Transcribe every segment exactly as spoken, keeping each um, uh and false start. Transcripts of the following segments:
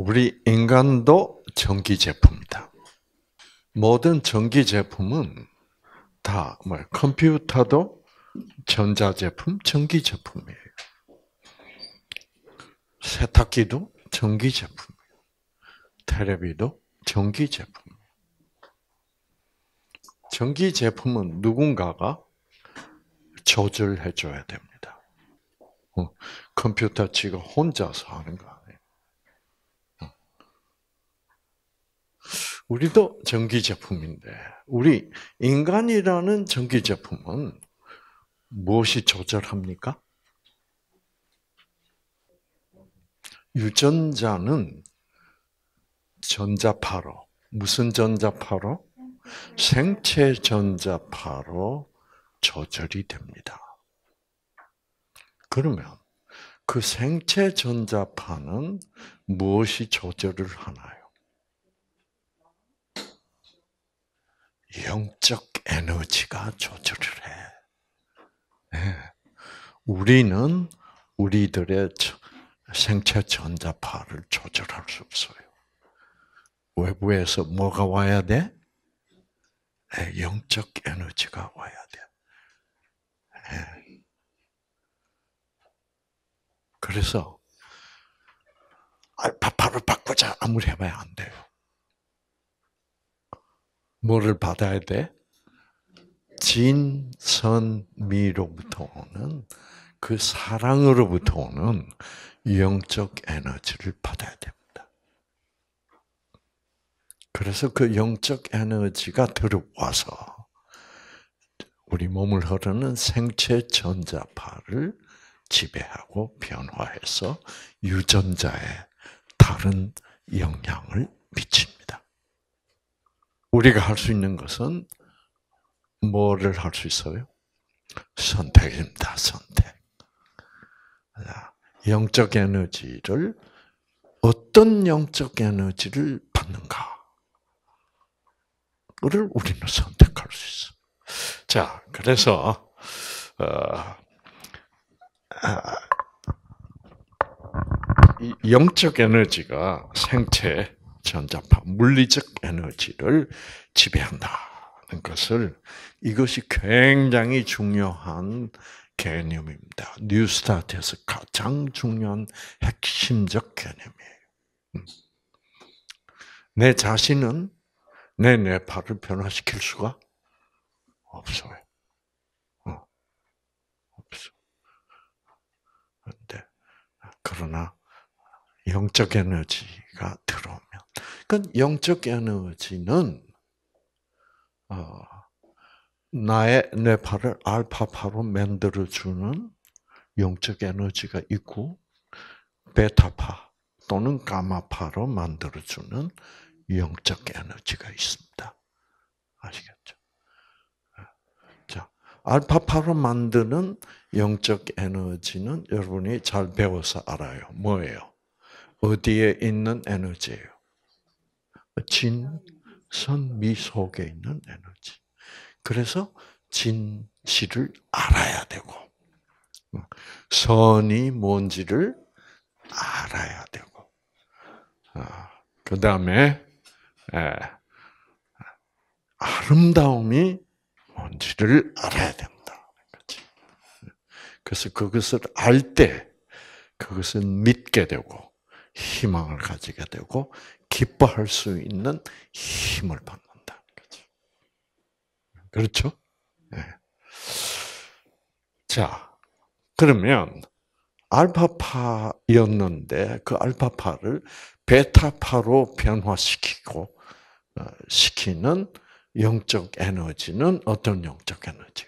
우리 인간도 전기 제품이다. 모든 전기 제품은 다 뭐 컴퓨터도 전자 제품, 전기 제품이에요. 세탁기도 전기 제품이에요. 텔레비도 전기 제품이에요. 전기 제품은 누군가가 조절해 줘야 됩니다. 어, 컴퓨터 지가 혼자서 하는 거 아니에요. 어. 우리도 전기 제품인데, 우리 인간이라는 전기 제품은 무엇이 조절합니까? 유전자는 전자파로, 무슨 전자파로? 생체 전자파로 조절이 됩니다. 그러면 그 생체 전자파는 무엇이 조절을 하나요? 영적 에너지가 조절을 해. 네. 우리는 우리들의 생체 전자파를 조절할 수 없어요. 외부에서 뭐가 와야 돼? 네, 영적 에너지가 와야 돼. 네. 그래서 알파파를 바꾸자 아무리 해봐야 안 돼요. 뭐를 받아야 돼? 진선미로부터 오는 그 사랑으로부터 오는 영적 에너지를 받아야 됩니다. 그래서 그 영적 에너지가 들어와서 우리 몸을 흐르는 생체 전자파를 지배하고 변화해서 유전자에 다른 영향을 미칩니다. 우리가 할 수 있는 것은 뭐를 할 수 있어요? 선택입니다. 선택. 영적 에너지를 어떤 영적 에너지를 받는가를 우리는 선택할 수 있어. 자, 그래서 어, 이 영적 에너지가 생체 전자파, 물리적 에너지를 지배한다는 것을, 이것이 굉장히 중요한 개념입니다. 뉴스타트에서 가장 중요한 핵심적 개념이에요. 내 자신은 내 뇌파를 변화시킬 수가 없어요. 어, 없어. 그런데 그러나 영적 에너지가 들어오면, 그 영적 에너지는 어, 나의 뇌파를 알파파로 만들어주는 영적 에너지가 있고, 베타파 또는 가마파로 만들어주는 영적 에너지가 있습니다. 아시겠죠? 자, 알파파로 만드는 영적 에너지는 여러분이 잘 배워서 알아요. 뭐예요? 어디에 있는 에너지예요? 진선미 속에 있는 에너지. 그래서 진실을 알아야 되고, 선이 뭔지를 알아야 되고, 그 다음에 아름다움이 뭔지를 알아야 된다. 그래서 그것을 알 때 그것을 믿게 되고 희망을 가지게 되고 기뻐할 수 있는 힘을 받는다. 그렇죠? 네. 자, 그러면 알파파였는데 그 알파파를 베타파로 변화시키고 시키는 영적 에너지는 어떤 영적 에너지요?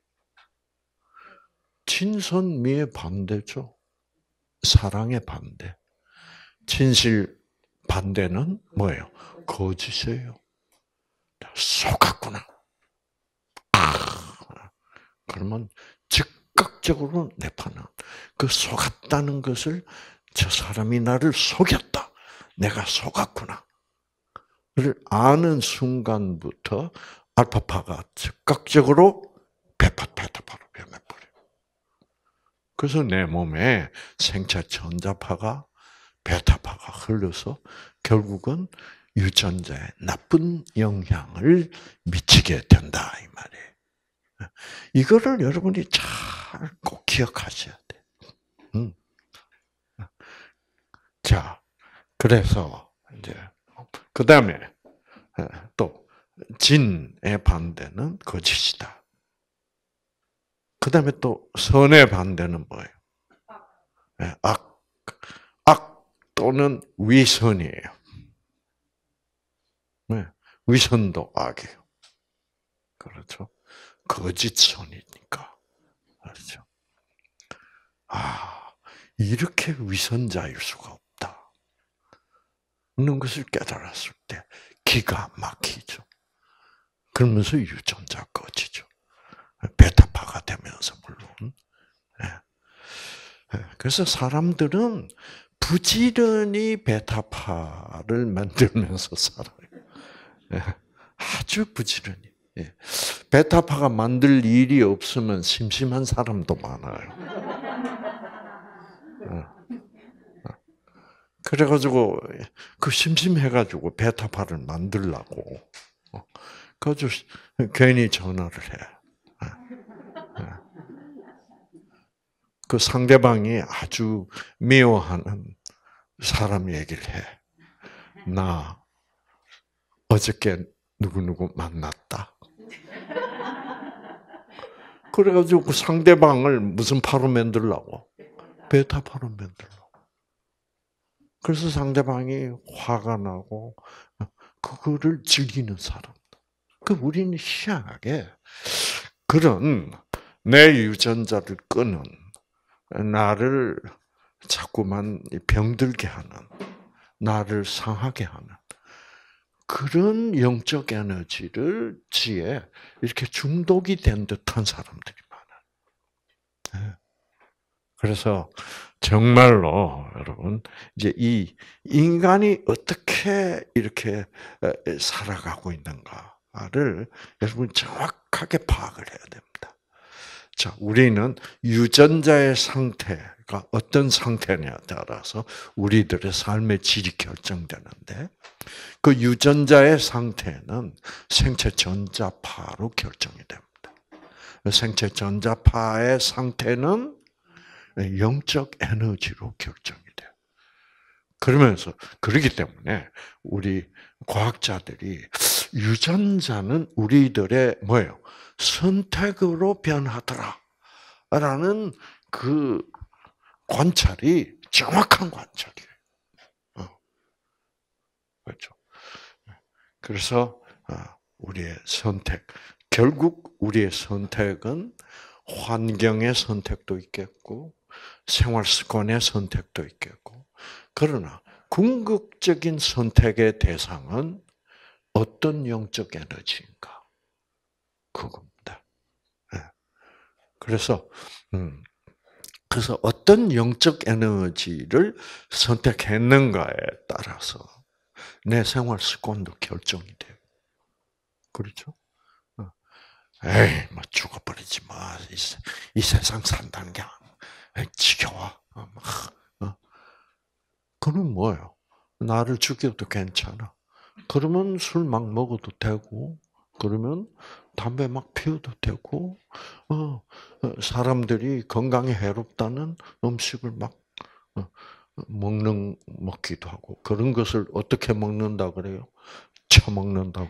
진선미의 반대죠. 사랑의 반대. 진실 반대는 뭐예요? 거짓이에요. 속았구나. 아, 그러면 즉각적으로 뇌파는 그 속았다는 것을, 저 사람이 나를 속였다, 내가 속았구나 를 아는 순간부터 알파파가 즉각적으로 베타, 베타파로 변해버려요. 그래서 내 몸에 생체 전자파가, 베타파가 흘러서 결국은 유전자에 나쁜 영향을 미치게 된다 이 말이에요. 이거를 여러분이 잘 꼭 기억하셔야 돼. 음. 자, 그래서 이제 그 다음에 또 진의 반대는 거짓이다. 그 다음에 또 선의 반대는 뭐예요? 악, 악 또는 위선이에요. 네, 위선도 악이에요. 그렇죠? 거짓선이니까. 그렇죠? 아, 이렇게 위선자일 수가 없다. 있는 것을 깨달았을 때 기가 막히죠. 그러면서 유전자 꺼지죠. 베타파가 되면서 물론. 그래서 사람들은 부지런히 베타파를 만들면서 살아요. 아주 부지런히. 베타파가 만들 일이 없으면 심심한 사람도 많아요. 그래가지고 그 심심해가지고 베타파를 만들라고 그래서 괜히 전화를 해. 그 상대방이 아주 미워하는 사람 얘기를 해. 나 어저께 누구누구 만났다. 그래가지고 그 상대방을 무슨 파로 만들라고? 베타파로 만들라고. 그래서 상대방이 화가 나고 그거를 즐기는 사람. 그 우리는 희한하게 그런 내 유전자를 끄는 나를 자꾸만 병들게 하는 나를 상하게 하는 그런 영적 에너지를 지에 이렇게 중독이 된 듯한 사람들이 많아요. 그래서 정말로 여러분 이제 이 인간이 어떻게 이렇게 살아가고 있는가를 여러분 정확하게 파악을 해야 됩니다. 자, 우리는 유전자의 상태가 어떤 상태냐에 따라서 우리들의 삶의 질이 결정되는데 그 유전자의 상태는 생체 전자파로 결정이 됩니다. 생체 전자파의 상태는 영적 에너지로 결정이 돼요. 그러면서 그렇기 때문에 우리 과학자들이 유전자는 우리들의 뭐예요? 선택으로 변하더라라는 그 관찰이 정확한 관찰이에요. 어. 그렇죠. 그래서 우리의 선택, 결국 우리의 선택은 환경의 선택도 있겠고 생활 습관의 선택도 있겠고 그러나 궁극적인 선택의 대상은 어떤 영적 에너지인가? 그겁니다. 그래서 음, 그래서 어떤 영적 에너지를 선택했는가에 따라서 내 생활 습관도 결정이 돼요. 그렇죠? 에이, 뭐 죽어버리지 마. 이, 이 세상 산다는 게 지겨워. 어? 그는 뭐예요? 나를 죽여도 괜찮아. 그러면 술 막 먹어도 되고, 그러면 담배 막 피워도 되고, 어, 사람들이 건강에 해롭다는 음식을 막 먹는 먹기도 하고 그런 것을 어떻게 먹는다 그래요? 처먹는다고.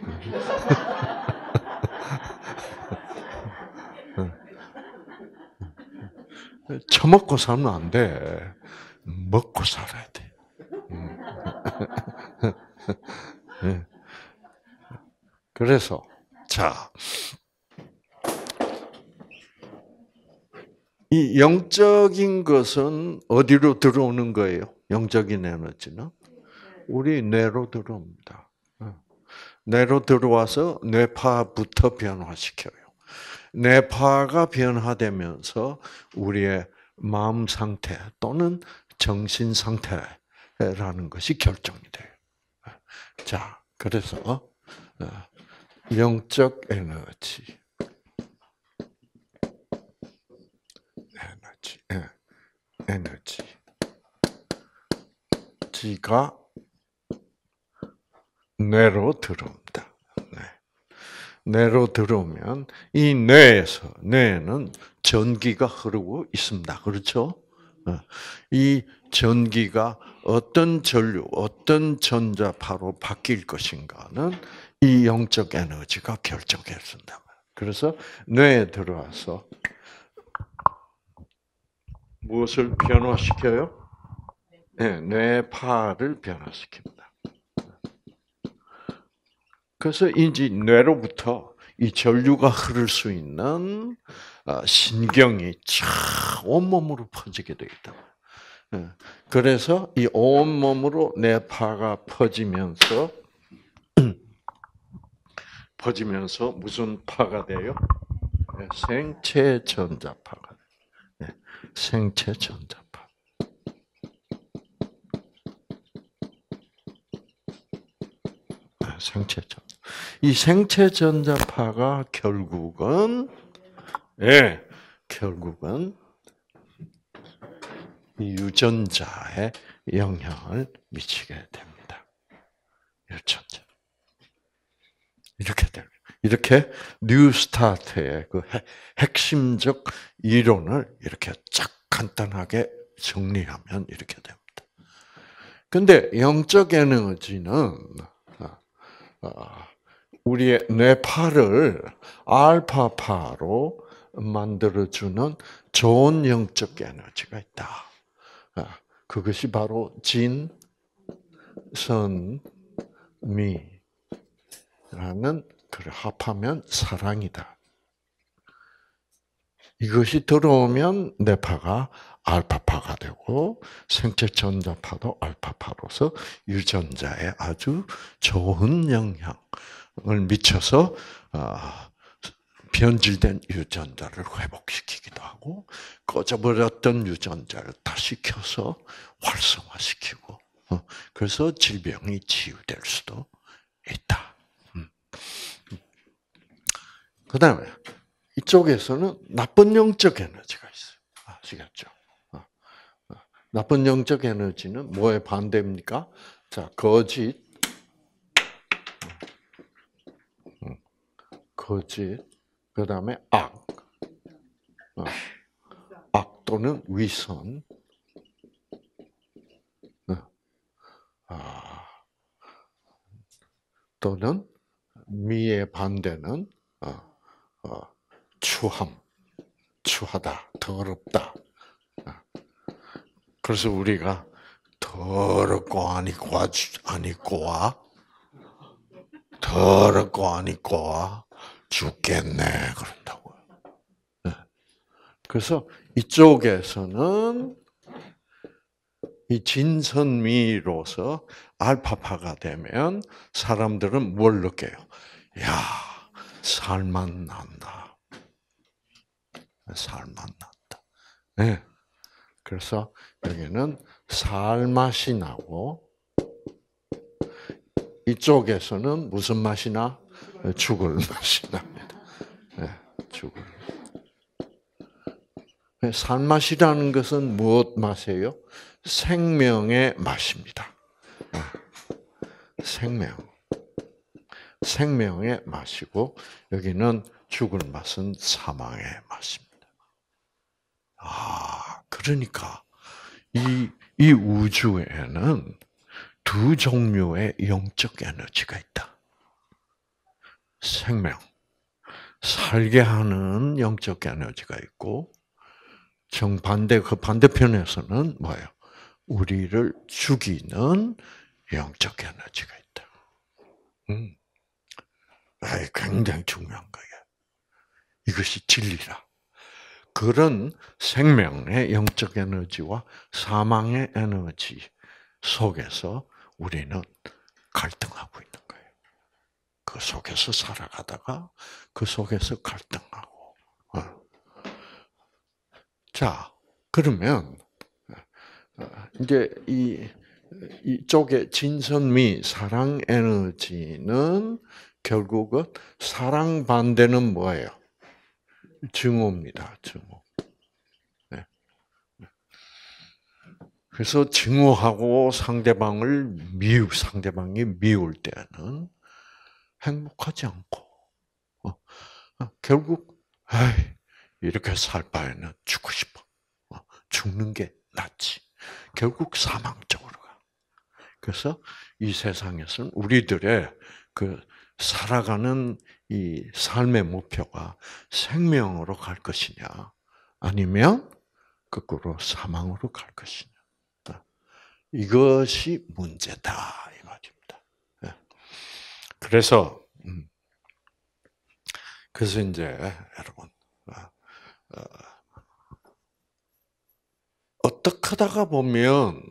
처먹고 살면 안 돼. 먹고 살아야 돼. 그래서 자, 이 영적인 것은 어디로 들어오는 거예요? 영적인 에너지는 우리 뇌로 들어옵니다. 뇌로 들어와서 뇌파부터 변화시켜요. 뇌파가 변화되면서 우리의 마음 상태 또는 정신 상태라는 것이 결정이 돼요. 자, 그래서 영적 에너지, 에너지, 에너지, 지가 뇌로 들어옵니다. 네. 뇌로 들어오면 이 뇌에서 뇌에는 전기가 흐르고 있습니다. 그렇죠? 이 전기가 어떤 전류, 어떤 전자파로 바뀔 것인가는 이 영적 에너지가 결정했습니다. 그래서 뇌에 들어와서 무엇을 변화시켜요? 네, 뇌파를 변화시킵니다. 그래서 이제 뇌로부터 이 전류가 흐를 수 있는 신경이 쫙 온몸으로 퍼지게 되어 있다. 그래서 이 온몸으로 뇌파가 퍼지면서 퍼지면서 무슨 파가 돼요? 생체 전자파가 돼요. 생체 전자파. 생체 전. 이 생체 전자파가 결국은 예, 결국은 이 유전자에 영향을 미치게 됩니다. 유전자. 이렇게 돼요. 이렇게 뉴스타트의 그 핵심적 이론을 이렇게 쫙 간단하게 정리하면 이렇게 됩니다. 근데 영적 에너지는 우리의 뇌파를 알파파로 만들어주는 좋은 영적 에너지가 있다. 그것이 바로 진, 선, 미라는 그 합하면 사랑이다. 이것이 들어오면 뇌파가 알파파가 되고 생체 전자파도 알파파로서 유전자에 아주 좋은 영향을 미쳐서 변질된 유전자를 회복시키기도 하고 꺼져버렸던 유전자를 다시 켜서 활성화시키고 그래서 질병이 치유될 수도 있다. 그 다음에 이쪽에서는 나쁜 영적 에너지가 있어요. 아시겠죠? 나쁜 영적 에너지는 뭐에 반대입니까? 자, 거짓, 거짓, 그 다음에 악, 악 또는 위선, 또는 미의 반대는 추함, 추하다, 더럽다. 그래서 우리가 더럽고 안 입고 안 입고와 더럽고 안 입고와 죽겠네 그런다고요. 그래서 이쪽에서는 이 진선미로서 알파파가 되면 사람들은 뭘 느껴요? 야, 살맛 난다. 살맛 난다. 네. 그래서 여기는 살맛이 나고 이쪽에서는 무슨 맛이 나? 죽을 맛이 납니다. 네, 죽을. 살맛이라는 것은 무엇 맛이에요? 생명의 맛입니다. 생명. 생명의 맛이고 여기는 죽을 맛은 사망의 맛입니다. 아, 그러니까 이, 이 우주에는 두 종류의 영적 에너지가 있다. 생명, 살게 하는 영적 에너지가 있고 정반대 그 반대편에서는 뭐예요? 우리를 죽이는 영적 에너지가 있다. 음, 굉장히 중요한 거예요. 이것이 진리라. 그런 생명의 영적 에너지와 사망의 에너지 속에서 우리는 갈등하고 있는 거예요. 그 속에서 살아가다가 그 속에서 갈등하고. 자, 그러면 이제 이 이쪽에 진선미 사랑 에너지는 결국은 사랑 반대는 뭐예요? 증오입니다. 증오. 네. 그래서 증오하고 상대방을 미우, 상대방이 미울 때는 행복하지 않고, 어, 어, 결국, 아이, 이렇게 살 바에는 죽고 싶어. 어, 죽는 게 낫지. 결국 사망 쪽으로 가. 그래서 이 세상에서는 우리들의 그 살아가는 이 삶의 목표가 생명으로 갈 것이냐, 아니면 거꾸로 사망으로 갈 것이냐. 이것이 문제다 이 말입니다. 그래서 음, 그래서 이제 여러분 어떻게 하다가 보면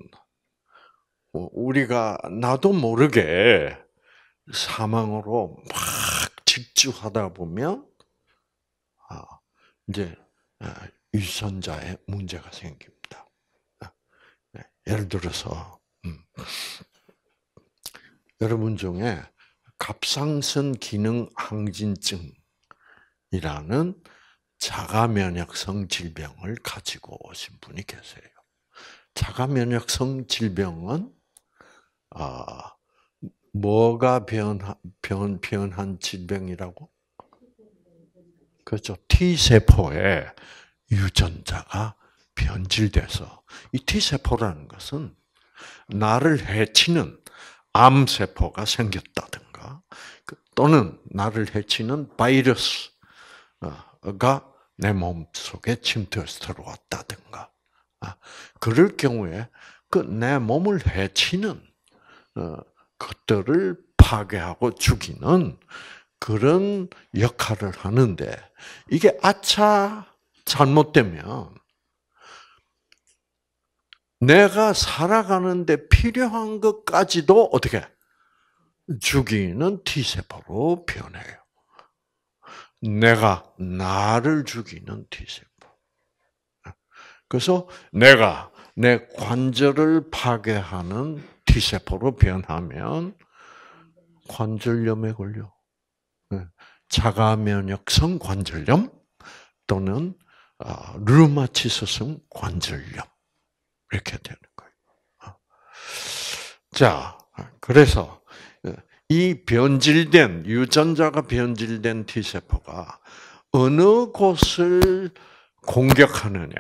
우리가 나도 모르게 사망으로 막 집중하다 보면 이제 유전자에 문제가 생깁니다. 예를 들어서 음, 여러분 중에 갑상선 기능 항진증이라는 자가 면역성 질병을 가지고 오신 분이 계세요. 자가 면역성 질병은 아, 뭐가 변한 변 변한 질병이라고? 그렇죠. T 세포의 유전자가 변질돼서 이 T 세포라는 것은 나를 해치는 암 세포가 생겼다든가 또는 나를 해치는 바이러스가 내 몸 속에 침투해서 들어왔다든가 그럴 경우에 그 내 몸을 해치는 것들을 파괴하고 죽이는 그런 역할을 하는데 이게 아차 잘못되면 내가 살아가는데 필요한 것까지도 어떻게 죽이는 T세포로 변해요. 내가 나를 죽이는 T세포. 그래서 내가 내 관절을 파괴하는 T세포로 변하면 관절염에 걸려. 자가 면역성 관절염 또는 류마티스성 관절염 이렇게 되는 거예요. 자, 그래서 이 변질된 유전자가 변질된 T세포가 어느 곳을 공격하느냐에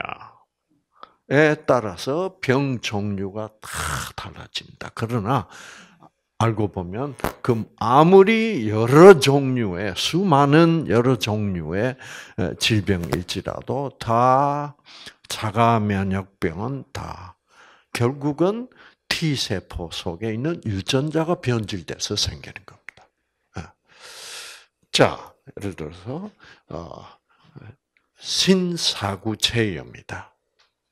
따라서 병 종류가 다 달라진다. 그러나 알고 보면 그 아무리 여러 종류의 수많은 여러 종류의 질병일지라도 다 자가 면역병은 다 결국은 T 세포 속에 있는 유전자가 변질돼서 생기는 겁니다. 자, 예를 들어서 신사구체염이다.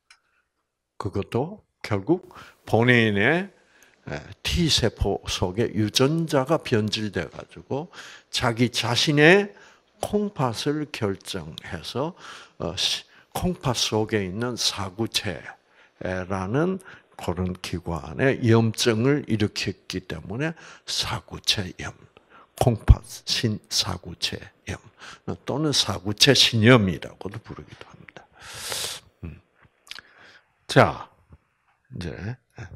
그것도 결국 본인의 T 세포 속에 유전자가 변질돼 가지고 자기 자신의 콩팥을 결정해서 콩팥 속에 있는 사구체라는 그런 기관에 염증을 일으켰기 때문에 사구체염, 콩팥 신사구체염 또는 사구체 신염이라고도 부르기도 합니다. 자, 이제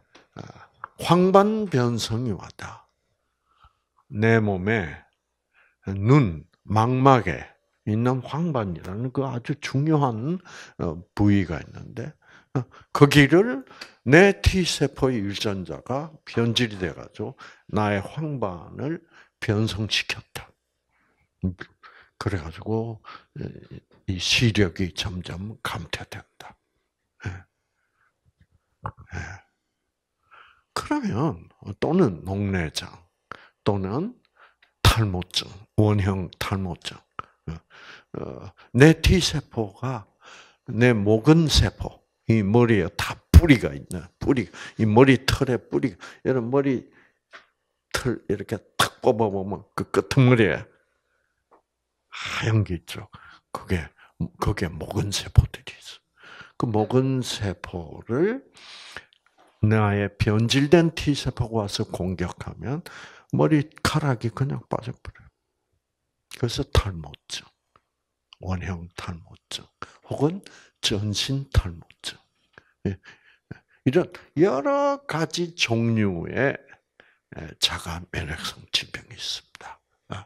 황반 변성이 왔다. 내 몸에 눈, 망막에 있는 황반이라는 그 아주 중요한 부위가 있는데 거기를 내 T세포의 유전자가 변질이 돼가지고 나의 황반을 변성시켰다. 그래가지고 이 시력이 점점 감퇴된다. 그러면 또는 녹내장 또는 탈모증, 원형 탈모증. 내 T세포가 내 모근세포, 이 머리에 다 뿌리가 있는 뿌리, 이 머리털에 뿌리, 이런 머리털 이렇게 탁 뽑아보면 그 끄트머리에 하얀 게 있죠. 그게 그게 모근세포들이 있어. 그 모근세포를 나의 변질된 T세포가 와서 공격하면 머리카락이 그냥 빠져버려요. 그래서 탈모증, 원형 탈모증, 혹은 전신 탈모증. 이런 여러 가지 종류의 자가 면역성 질병이 있습니다.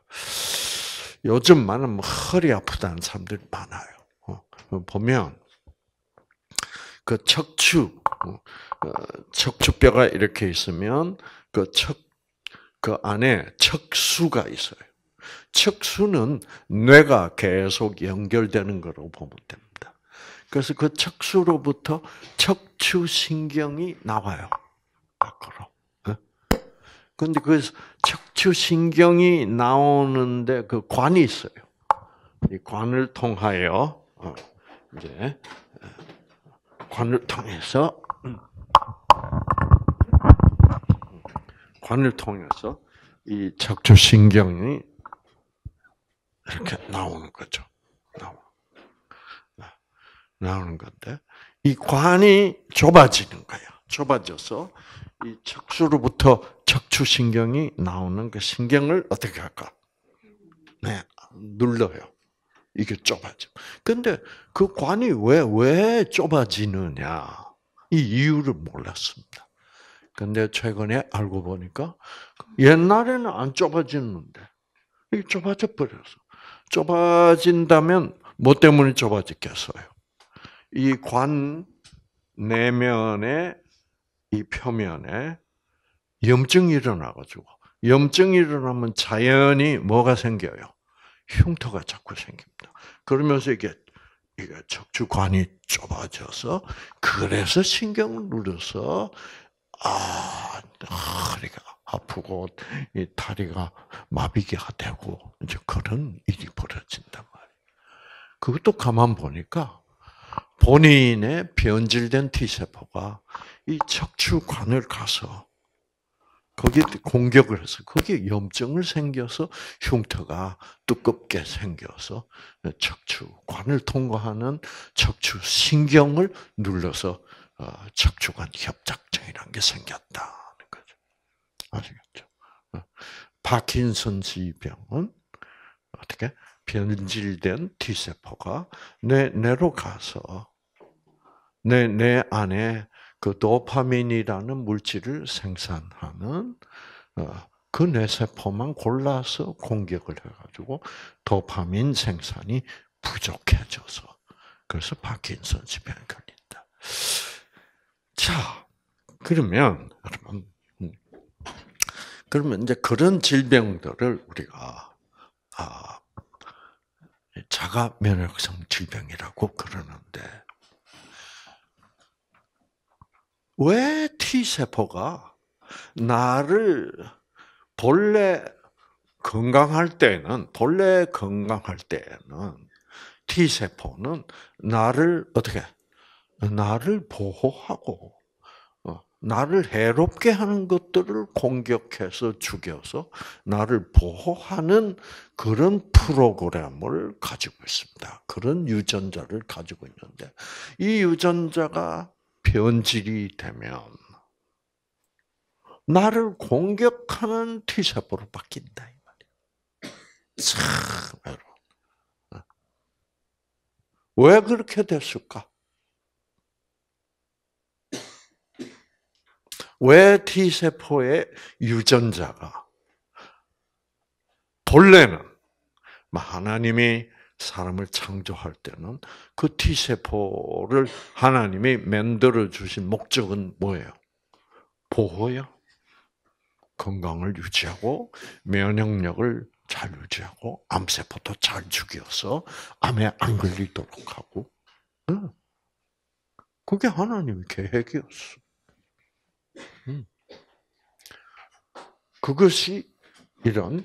요즘만은 뭐 허리 아프다는 사람들이 많아요. 보면 그 척추, 척추뼈가 이렇게 있으면 그 척, 그 안에 척수가 있어요. 척수는 뇌가 계속 연결되는 거로 보면 됩니다. 그래서 그 척수로부터 척추신경이 나와요. 밖으로. 그런데 그 척추신경이 나오는데 그 관이 있어요. 이 관을 통하여, 이제, 관을 통해서, 관을 통해서 이 척추신경이 이렇게 나오는 거죠. 나오는, 나오는 건데, 이 관이 좁아지는 거예요. 좁아져서 이 척수로부터 척추신경이 나오는 그 신경을 어떻게 할까? 네, 눌러요. 이게 좁아져. 근데 그 관이 왜, 왜 좁아지느냐? 이 이유를 몰랐습니다. 근데 최근에 알고 보니까 옛날에는 안 좁아지는데 이게 좁아져 버렸어. 좁아진다면 뭐 때문에 좁아졌겠어요? 이 관 내면의 이 표면에 염증이 일어나가지고 염증이 일어나면 자연히 뭐가 생겨요? 흉터가 자꾸 생깁니다. 그러면서 이게 이게 척추관이 좁아져서 그래서 신경을 눌러서 아 허리가 아프고 이 다리가 마비가 되고 이제 그런 일이 벌어진단 말이에요. 그것도 가만 보니까 본인의 변질된 T세포가 이 척추관을 가서 거기에 공격을 해서 거기에 염증을 생겨서 흉터가 두껍게 생겨서 척추관을 통과하는 척추신경을 눌러서 척추관 협착증이라는 게 생겼다는 거죠. 아시겠죠? 파킨슨 질병은 어떻게 변질된 T세포가 뇌, 뇌로 가서 뇌, 뇌 안에 그 도파민이라는 물질을 생산하는 그 뇌세포만 골라서 공격을 해가지고 도파민 생산이 부족해져서 그래서 파킨슨 질병에 걸린다. 자, 그러면 여러분, 그러면 이제 그런 질병들을 우리가 아, 자가 면역성 질병이라고 그러는데. 왜 T세포가 나를 본래 건강할 때는, 본래 건강할 때는 T세포는 나를 어떻게, 나를 보호하고, 나를 해롭게 하는 것들을 공격해서 죽여서 나를 보호하는 그런 프로그램을 가지고 있습니다. 그런 유전자를 가지고 있는데, 이 유전자가 변질이 되면 나를 공격하는 T세포로 바뀐다 이 말이에요. 참 여러분, 왜 그렇게 됐을까? 왜 T세포의 유전자가 본래는 하나님이 사람을 창조할 때는 그 T세포를 하나님이 만들어 주신 목적은 뭐예요? 보호요. 건강을 유지하고 면역력을 잘 유지하고 암세포도 잘 죽여서 암에 안 걸리도록 하고. 그게 하나님의 계획이었어. 그것이 이런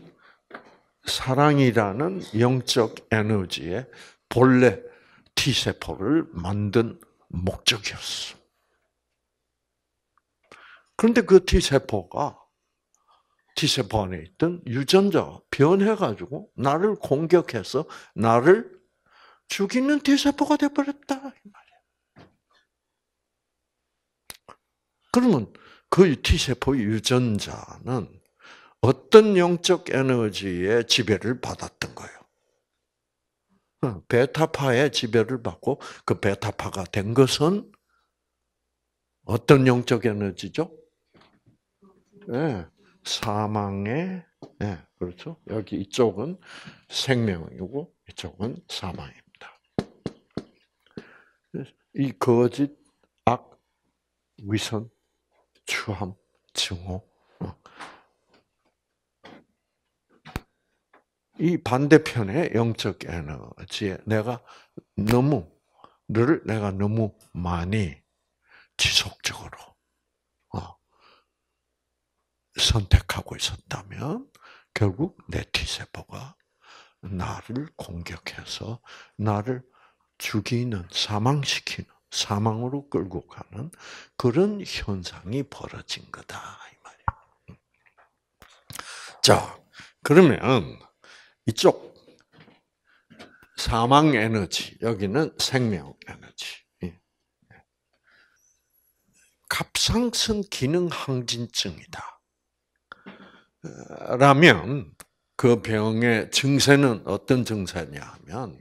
사랑이라는 영적 에너지의 본래 T세포를 만든 목적이었어. 그런데 그 T세포가 T세포 안에 있던 유전자가 변해가지고 나를 공격해서 나를 죽이는 T세포가 되어버렸다. 이 말이야. 그러면 그 T세포 유전자는 어떤 영적 에너지의 지배를 받았던 거예요? 베타파의 지배를 받고 그 베타파가 된 것은 어떤 영적 에너지죠? 네, 사망의, 네, 그렇죠. 여기 이쪽은 생명이고 이쪽은 사망입니다. 이 거짓, 악, 위선, 추함, 증오. 이 반대편의 영적 에너지에 내가 너무, 늘 내가 너무 많이 지속적으로 선택하고 있었다면 결국 내 T세포가 나를 공격해서 나를 죽이는, 사망시키는, 사망으로 끌고 가는 그런 현상이 벌어진 거다 이 말이에요. 자, 그러면 이쪽 사망 에너지, 여기는 생명 에너지. 갑상선 기능 항진증이다. 라면 그 병의 증세는 어떤 증세냐 하면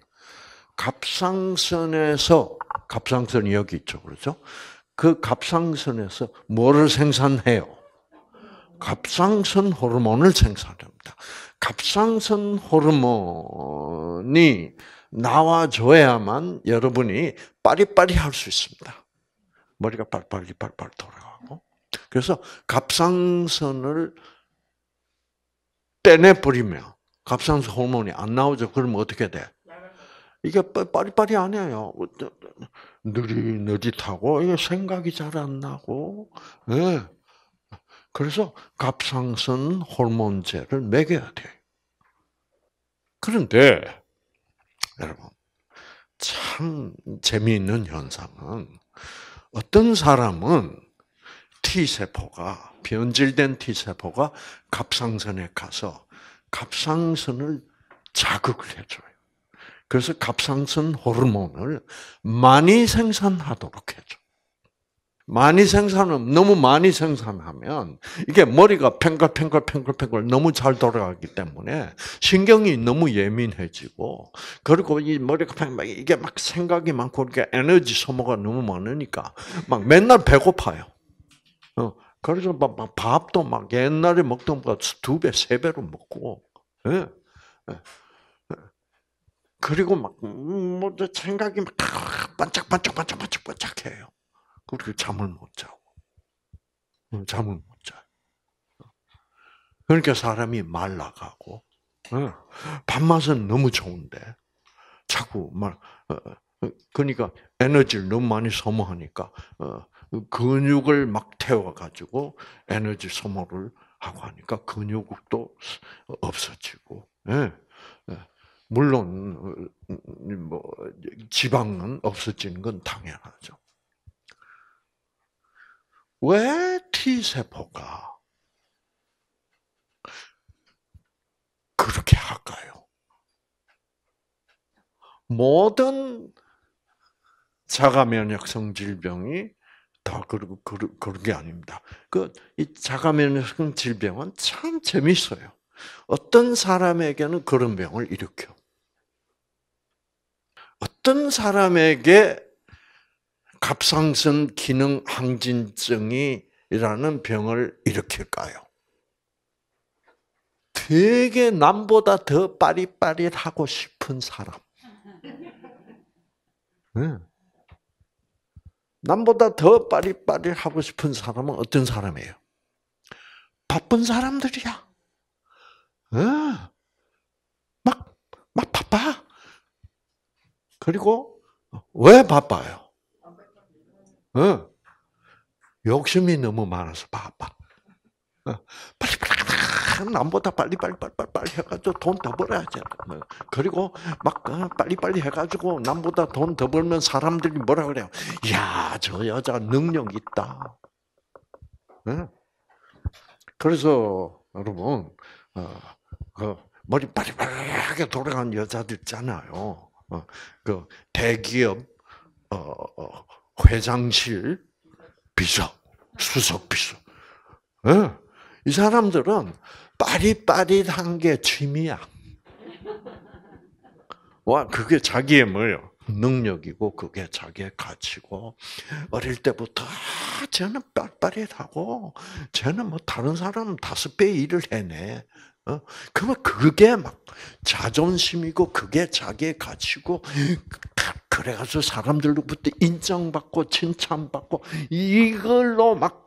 갑상선에서, 갑상선이 여기 있죠. 그렇죠? 그 갑상선에서 뭐를 생산해요? 갑상선 호르몬을 생산합니다. 갑상선 호르몬이 나와줘야만 여러분이 빠리빠리 할 수 있습니다. 머리가 빨리빨리 빨리빨리 돌아가고. 그래서 갑상선을 빼내버리면 갑상선 호르몬이 안 나오죠. 그러면 어떻게 돼? 이게 빠리빠리 안 해요. 느릿느릿하고, 이게 생각이 잘 안 나고, 네. 그래서 갑상선 호르몬제를 먹여야 돼요. 그런데, 여러분, 참 재미있는 현상은, 어떤 사람은 T세포가, 변질된 T세포가 갑상선에 가서 갑상선을 자극을 해줘요. 그래서 갑상선 호르몬을 많이 생산하도록 해줘. 많이 생산하면, 너무 많이 생산하면 이게 머리가 팽글팽글팽글팽글 너무 잘 돌아가기 때문에 신경이 너무 예민해지고, 그리고 이 머리가 팽글, 이게 막 생각이 많고, 그러니까 에너지 소모가 너무 많으니까 막 맨날 배고파요. 어, 그래서 막, 막 밥도 막 옛날에 먹던 것보다 두 배, 세 배로 먹고, 예. 그리고 막, 뭐, 생각이 막 반짝반짝반짝반짝반짝해요. 그리고 잠을 못 자고. 잠을 못 자요. 그러니까 사람이 말라가고, 밥맛은 너무 좋은데, 자꾸 말, 그러니까 에너지를 너무 많이 소모하니까, 근육을 막 태워가지고 에너지 소모를 하고 하니까 근육도 없어지고, 물론 뭐 지방은 없어지는 건 당연하죠. 왜 T세포가 그렇게 할까요? 모든 자가면역성 질병이 다 그러고 그런 게 아닙니다. 그 이 자가면역성 질병은 참 재밌어요. 어떤 사람에게는 그런 병을 일으켜. 어떤 사람에게 갑상선 기능 항진증이라는 병을 일으킬까요? 되게 남보다 더 빠릿빠릿하고 싶은 사람. 네. 남보다 더 빠릿빠릿하고 싶은 사람은 어떤 사람이에요? 바쁜 사람들이야. 네. 막, 막 바빠. 그리고 왜 바빠요? 어. 욕심이 너무 많아서 바빠. 어. 빨리 빨리 남보다 빨리 빨리 빨리 빨리 빨리 해가지고 돈 더 벌어야지. 그리고 막 빨리 빨리 해가지고 남보다 돈 더 벌면 사람들이 뭐라 그래요? 야, 저 여자 능력 있다. 어. 그래서 여러분, 어, 그 머리 빠리빠리하게 돌아가는 여자들 있잖아요. 어, 그 대기업 어, 어, 회장실 비서, 수석 비서. 네. 이 사람들은 빠릿빠릿한 게 취미야. 와, 그게 자기의 뭐예요? 능력이고 그게 자기의 가치고 어릴 때부터 아, 쟤는 빨빨이하고 쟤는 뭐 다른 사람 다섯 배 일을 해내. 어? 그러면 그게 막 자존심이고 그게 자기의 가치고 그래가지고 사람들로부터 인정받고 칭찬받고 이걸로 막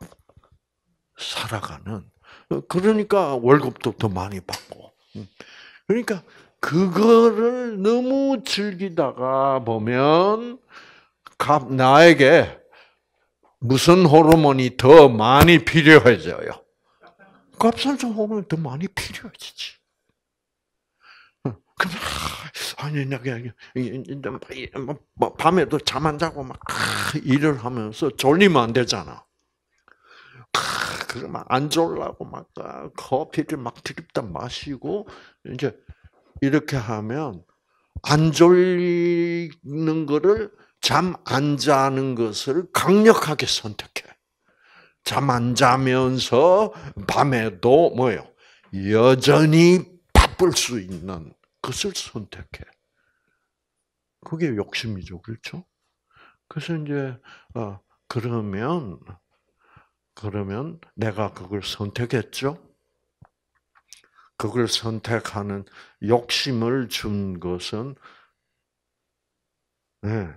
살아가는 그러니까 월급도 더 많이 받고 그러니까 그거를 너무 즐기다가 보면 나에게 무슨 호르몬이 더 많이 필요해져요? 갑상선 호르몬이 더 많이 필요해지지. 그럼 아니 내가 밤에도 잠 안 자고 막 일을 하면서 졸리면 안 되잖아. 그러면 안 졸라고 막 커피를 막 들이다 마시고 이제 이렇게 하면 안 졸리는 거를 잠 안 자는 것을 강력하게 선택해. 잠 안 자면서 밤에도 뭐요? 여전히 바쁠 수 있는 것을 선택해. 그게 욕심이죠, 그렇죠? 그래서 이제 어 그러면 그러면 내가 그걸 선택했죠. 그걸 선택하는 욕심을 준 것은 네,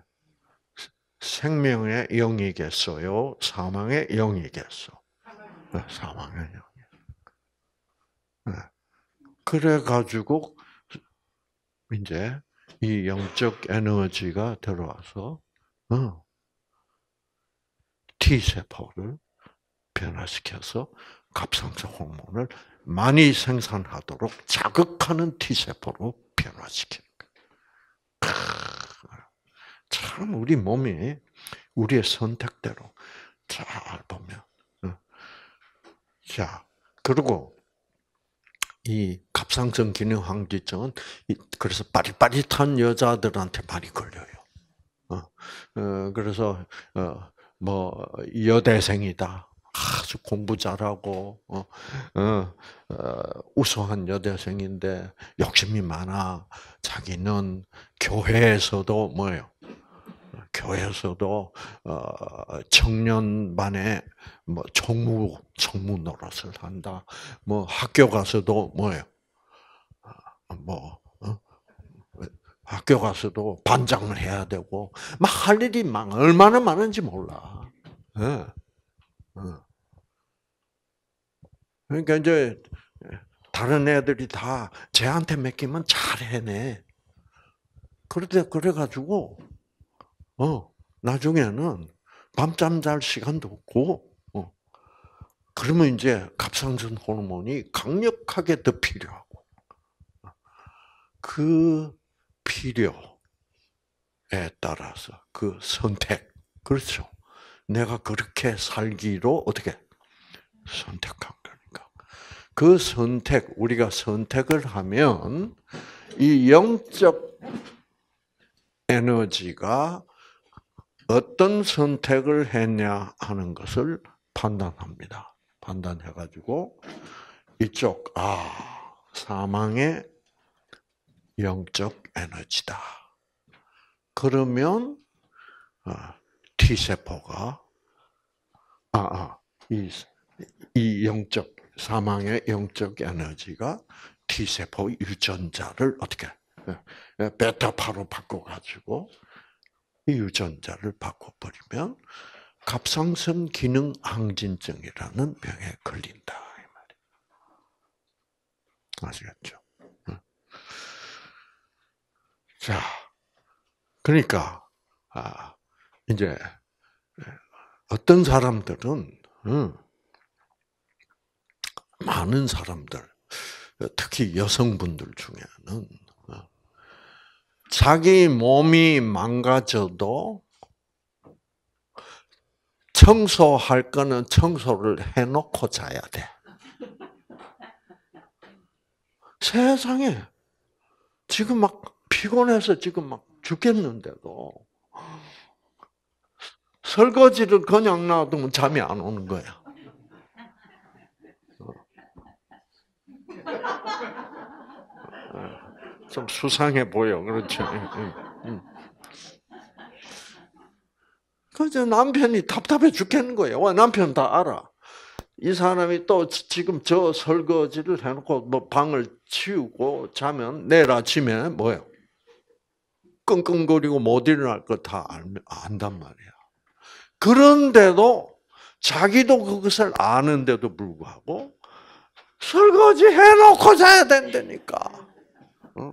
생명의 영이겠어요? 사망의 영이겠어? 네, 사망의 영. 네. 그래가지고 이제 이 영적 에너지가 들어와서 어, T세포를 변화시켜서 갑상선 호르몬을 많이 생산하도록 자극하는 T세포로 변화시키는 거예요. 참 우리 몸이 우리의 선택대로 잘 보면 자 그리고 이 갑상선 기능 황지증은 그래서 빠릿빠릿한 여자들한테 많이 걸려요. 어, 어 그래서 어, 뭐 여대생이다. 아주 공부 잘하고 어, 어, 어, 우수한 여대생인데 욕심이 많아. 자기는 교회에서도 뭐예요? 교회에서도 어, 청년반에 뭐 총무 총무 노릇을 한다. 뭐 학교 가서도 뭐예요? 뭐 어? 학교 가서도 반장을 해야 되고 막 할 일이 막 얼마나 많은지 몰라. 네. 그러니까 이제 다른 애들이 다 쟤한테 맡기면 잘 해내. 그런데 그래가지고 어 나중에는 밤잠 잘 시간도 없고 어 그러면 이제 갑상선 호르몬이 강력하게 더 필요하고 그 필요에 따라서 그 선택 그렇죠. 내가 그렇게 살기로 어떻게 선택한 거니까. 그 선택, 우리가 선택을 하면 이 영적 에너지가 어떤 선택을 했냐 하는 것을 판단합니다. 판단해가지고 이쪽, 아, 사망의 영적 에너지다. 그러면 T세포가 아, 아, 이, 이 영적 사망의 영적 에너지가 T세포 유전자를 어떻게 베타파로 바꿔가지고 이 유전자를 바꿔버리면 갑상선 기능 항진증이라는 병에 걸린다 이 말이에요. 아시겠죠? 자, 그러니까 아, 이제 어떤 사람들은 많은 사람들, 특히 여성분들 중에는 자기 몸이 망가져도 청소할 거는 청소를 해놓고 자야 돼. 세상에 지금 막 피곤해서 지금 막 죽겠는데도 설거지를 그냥 놔두면 잠이 안 오는 거야. 좀 수상해 보여, 그렇죠? 그저 남편이 답답해 죽겠는 거예요. 와, 남편 다 알아. 이 사람이 또 지금 저 설거지를 해놓고 뭐 방을 치우고 자면 내일 아침에 뭐예요? 끙끙거리고 못 일어날 거 다 안단 말이야. 그런데도 자기도 그것을 아는데도 불구하고 설거지 해놓고 자야 된다니까. 어?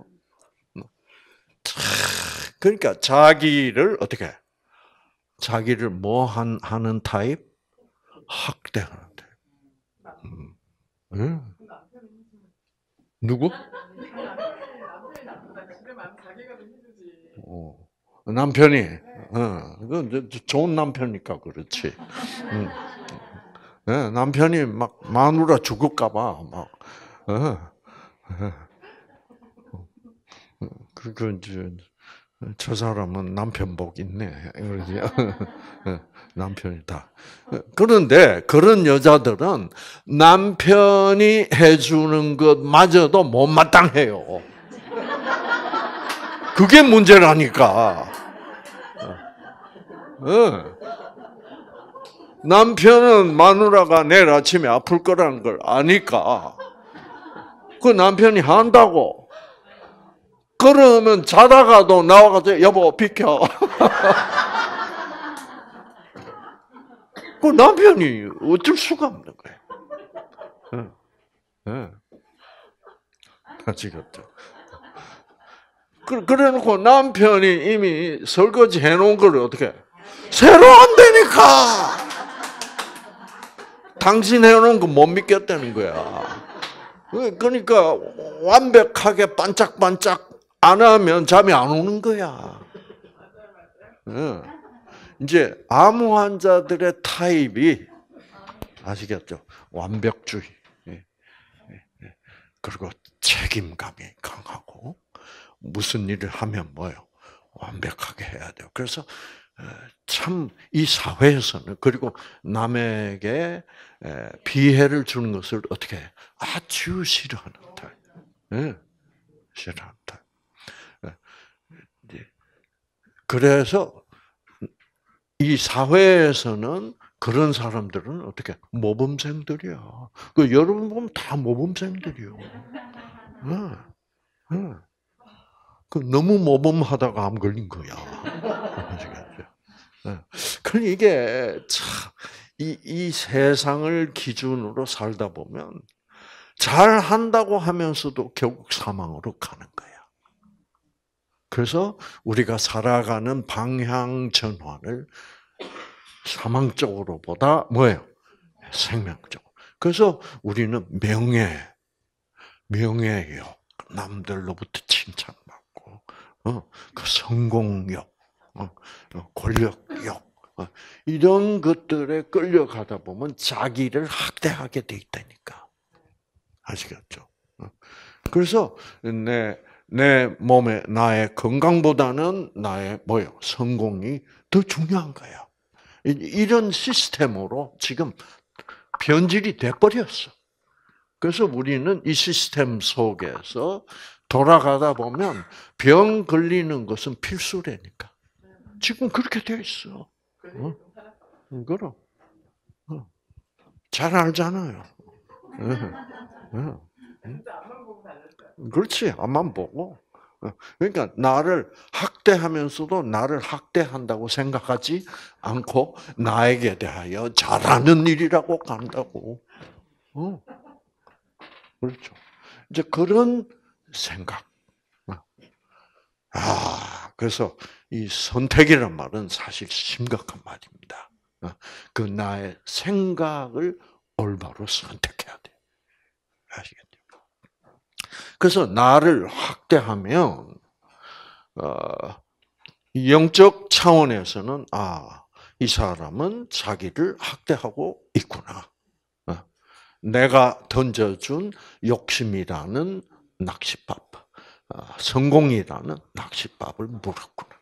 그러니까 자기를 어떻게? 자기를 뭐 한, 하는 타입? 학대하는 타입. 음. 응? 누구? 어. 남편이. 어. 그 좋은 남편이니까 그렇지. 응. 네, 남편이 막 마누라 죽을까봐 막. 어. 그, 그, 저, 저 사람은 남편 복 있네. 그러지. 남편이다. 그런데 그런 여자들은 남편이 해주는 것마저도 못마땅해요. 그게 문제라니까. 남편은 마누라가 내일 아침에 아플 거라는 걸 아니까 그 남편이 한다고. 그러면 자다가도 나와가지고 여보 비켜. 그 남편이 어쩔 수가 없는 거예요. 응, 응. 아시겠죠? 그래놓고 남편이 이미 설거지 해놓은 걸 어떻게 새로 한다니까. 당신 해놓은 거 못 믿겠다는 거야. 그러니까 완벽하게 반짝반짝 안 하면 잠이 안 오는 거야. 이제 암 환자들의 타입이 아시겠죠? 완벽주의. 그리고 책임감이 강하고 무슨 일을 하면 뭐요? 완벽하게 해야 돼요. 그래서 참 이 사회에서는 그리고 남에게 피해를 주는 것을 어떻게 아주 싫어하는 타입. 네. 싫어하는 타입. 그래서 이 사회에서는 그런 사람들은 어떻게 모범생들이야. 그 여러분 보면 다 모범생들이요. 네. 네. 그 너무 모범하다가 암 걸린 거야. 그러니 이게 참, 이, 이 세상을 기준으로 살다 보면 잘 한다고 하면서도 결국 사망으로 가는 거야. 그래서 우리가 살아가는 방향 전환을 사망 쪽으로보다 뭐예요? 생명 쪽. 그래서 우리는 명예, 명예욕, 남들로부터 칭찬받고, 어, 그 성공욕, 어, 권력욕, 어, 이런 것들에 끌려가다 보면 자기를 학대하게 돼 있다니까. 아시겠죠? 어. 그래서 내, 내 몸에 나의 건강보다는 나의 뭐요? 성공이 더 중요한 거야. 이런 시스템으로 지금 변질이 돼버렸어. 그래서 우리는 이 시스템 속에서 돌아가다 보면 병 걸리는 것은 필수라니까. 지금 그렇게 돼 있어. 어? 그럼. 어. 잘 알잖아요. 어. 어. 그렇지. 앞만 보고. 그러니까 나를 학대하면서도 나를 학대한다고 생각하지 않고 나에게 대하여 잘하는 일이라고 간다고. 어. 그렇죠. 이제 그런 생각. 아, 그래서 이 선택이란 말은 사실 심각한 말입니다. 그 나의 생각을 올바로 선택해야 돼. 아시겠죠? 그래서 나를 학대하면 어, 영적 차원에서는 아, 이 사람은 자기를 학대하고 있구나. 어, 내가 던져준 욕심이라는 낚싯밥, 어, 성공이라는 낚싯밥을 물었구나.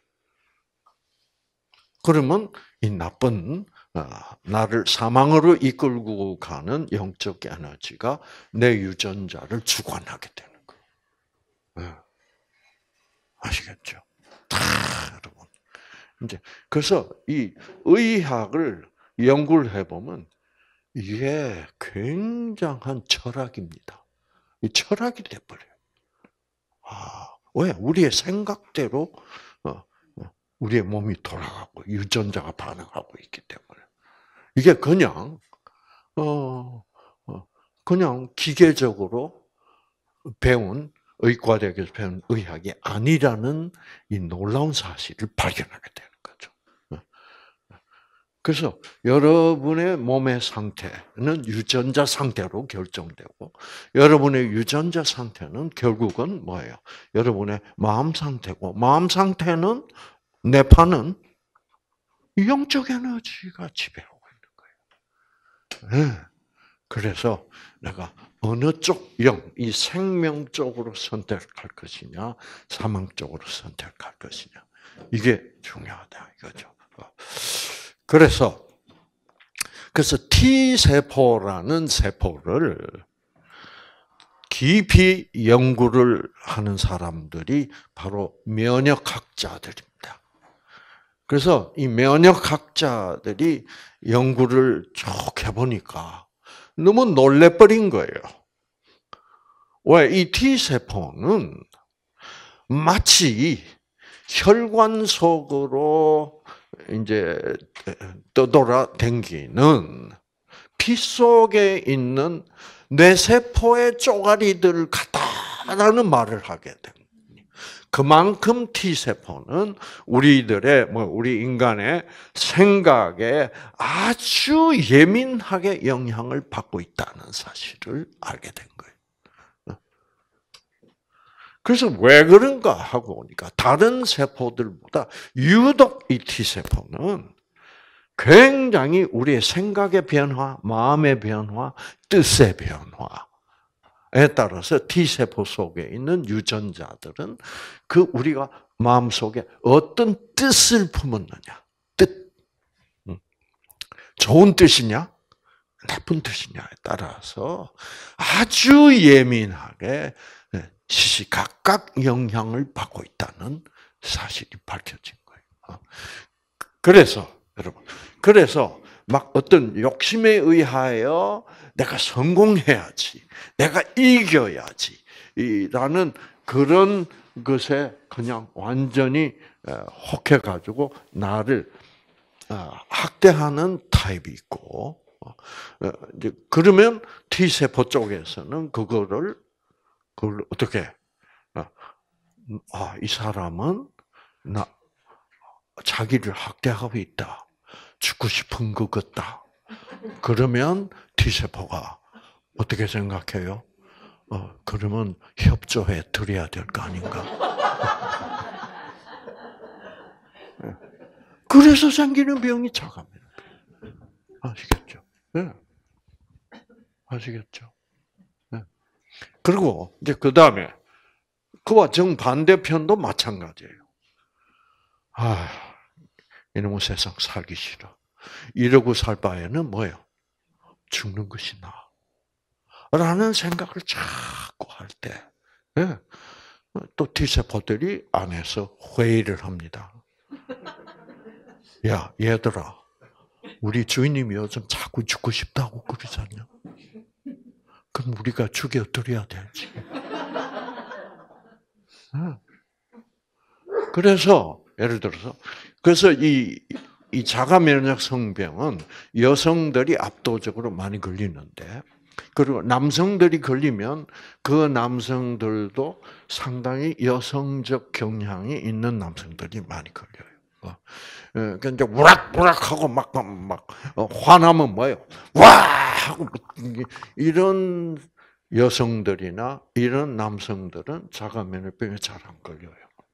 그러면 이 나쁜 어, 나를 사망으로 이끌고 가는 영적 에너지가 내 유전자를 주관하게 되는 거예요. 네. 아시겠죠? 다 여러분 이제 그래서 이 의학을 연구를 해보면 이게 굉장한 철학입니다. 이 철학이 돼버려요. 아, 왜? 우리의 생각대로 우리의 몸이 돌아가고 유전자가 반응하고 있기 때문에 이게 그냥 어, 그냥 기계적으로 배운 의과대학에서 배운 의학이 아니라는 이 놀라운 사실을 발견하게 되는 거죠. 그래서 여러분의 몸의 상태는 유전자 상태로 결정되고 여러분의 유전자 상태는 결국은 뭐예요? 여러분의 마음 상태고 마음 상태는 뇌파는 영적 에너지가 지배하고 있는 거예요. 네. 그래서 내가 어느 쪽 영, 이 생명 쪽으로 선택할 것이냐, 사망 쪽으로 선택할 것이냐 이게 중요하다 이거죠. 그래서 그래서 T 세포라는 세포를 깊이 연구를 하는 사람들이 바로 면역학자들입니다. 그래서 이 면역학자들이 연구를 쭉 해보니까 너무 놀래버린 거예요. 왜? 이 T세포는 마치 혈관 속으로 이제 떠돌아 댕기는 피 속에 있는 뇌세포의 쪼가리들 같다라는 말을 하게 됩니다. 그만큼 T세포는 우리들의, 뭐, 우리 인간의 생각에 아주 예민하게 영향을 받고 있다는 사실을 알게 된 거예요. 그래서 왜 그런가 하고 보니까 다른 세포들보다 유독 이 T세포는 굉장히 우리의 생각의 변화, 마음의 변화, 뜻의 변화에 따라서 T세포 속에 있는 유전자들은 그 우리가 마음속에 어떤 뜻을 품었느냐, 뜻, 좋은 뜻이냐, 나쁜 뜻이냐에 따라서 아주 예민하게 시시각각 영향을 받고 있다는 사실이 밝혀진 거예요. 그래서 여러분, 그래서 막 어떤 욕심에 의하여 내가 성공해야지, 내가 이겨야지, 라는 그런 것에 그냥 완전히 혹해가지고 나를 학대하는 타입이 있고, 그러면 T세포 쪽에서는 그거를 그걸 어떻게? 아, 이 사람은 나 자기를 학대하고 있다. 죽고 싶은 것 같다. 그러면 T세포가 어떻게 생각해요? 어, 그러면 협조해 드려야 될 거 아닌가? 그래서 생기는 병이 자가면. 아시겠죠? 네. 아시겠죠? 그리고 이제 그 다음에 그와 정반대편도 마찬가지예요. 아, 이놈의 세상 살기 싫어. 이러고 살 바에는 뭐예요? 죽는 것이 나아. 라는 생각을 자꾸 할 때, 네. 또 T세포들이 안에서 회의를 합니다. 야, 얘들아, 우리 주인님이 요즘 자꾸 죽고 싶다고 그러잖냐? 그럼 우리가 죽여드려야 되지. 그래서 예를 들어서 그래서 이, 이 자가 면역 성병은 여성들이 압도적으로 많이 걸리는데 그리고 남성들이 걸리면 그 남성들도 상당히 여성적 경향이 있는 남성들이 많이 걸려요. 그러니까 이제 우락우락하고 막 막 화나면 뭐예요? 와 하고 이런 여성들이나 이런 남성들은 자가 면역병에 잘 안 걸려요.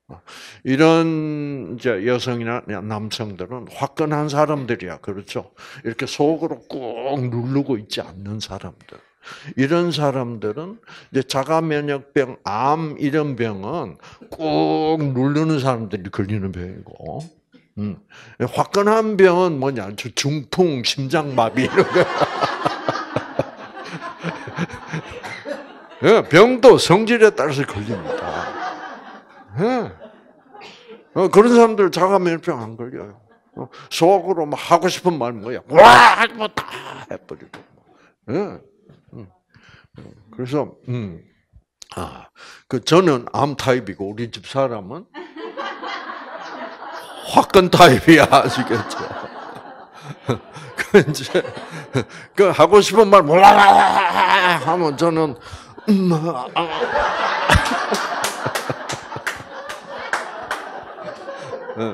이런 이제 여성이나 남성들은 화끈한 사람들이야, 그렇죠? 이렇게 속으로 꾹 누르고 있지 않는 사람들. 이런 사람들은 이제 자가 면역병, 암 이런 병은 꾹 누르는 사람들이 걸리는 병이고, 음. 화끈한 병은 뭐냐? 중풍, 심장마비 이런 거. 병도 성질에 따라서 걸립니다. 어, 그런 사람들 자가면역병 안 걸려요. 어, 속으로 막 하고 싶은 말 뭐야? 와, 뭐 다 해버리고. 예. 음. 그래서 음, 아, 그 저는 암 타입이고 우리 집 사람은 화끈 타입이야, 아시겠죠? 그 이제 그 하고 싶은 말 몰라 하면 저는 음, 아, 네.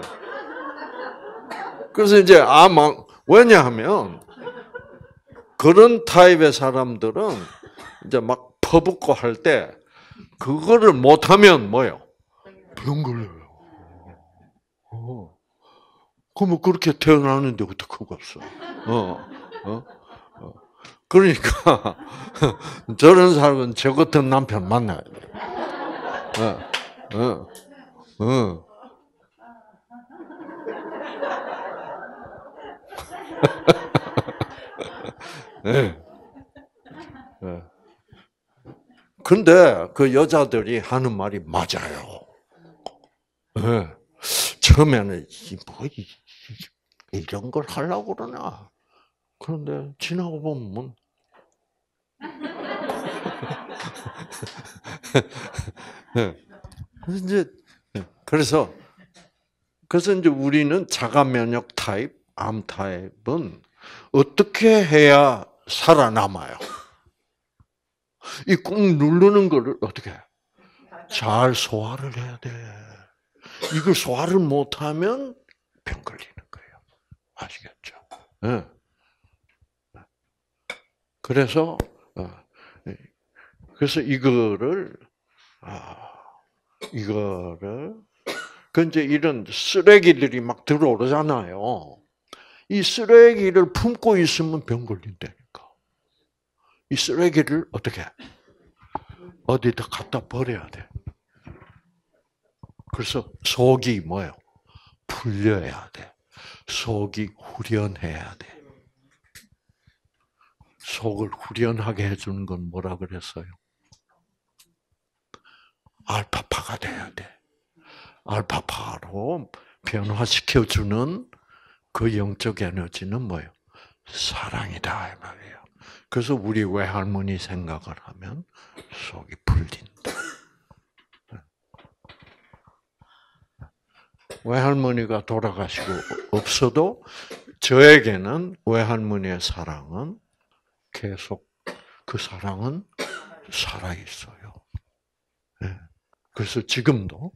그래서 이제 아마 왜냐하면 그런 타입의 사람들은 이제 막 퍼붓고 할 때 그거를 못하면 뭐요? 병 걸려요. 어. 그러면 그렇게 태어나는데 어떻게 없어? 어, 어, 어. 그러니까 저런 사람은 저 같은 남편 만나야 돼. 어, 어, 어. 네. 네. 근데 그 여자들이 하는 말이 맞아요. 네. 처음에는 뭐 이런 걸 하려고 그러나. 그런데 지나고 보면 네. 이제 그래서 그래서 이제 우리는 자가 면역 타입, 암 타입은 어떻게 해야 살아남아요? 이 꾹 누르는 거를 어떻게 해? 잘 소화를 해야 돼. 이걸 소화를 못하면 병 걸리는 거예요. 아시겠죠? 네. 그래서 어, 그래서 이거를 아 이거를 그 이제 이런 쓰레기들이 막 들어오잖아요. 이 쓰레기를 품고 있으면 병 걸린다니까. 이 쓰레기를 어떻게 어디다 갖다 버려야 돼. 그래서 속이 뭐예요? 풀려야 돼. 속이 후련해야 돼. 속을 후련하게 해주는 건 뭐라 그랬어요? 알파파가 돼야 돼. 알파파로 변화시켜주는 그 영적 에너지는 뭐예요? 사랑이다 이 말이에요. 그래서 우리 외할머니 생각을 하면 속이 풀린다. 외할머니가 돌아가시고 없어도 저에게는 외할머니의 사랑은 계속 그 사랑은 살아 있어요. 그래서 지금도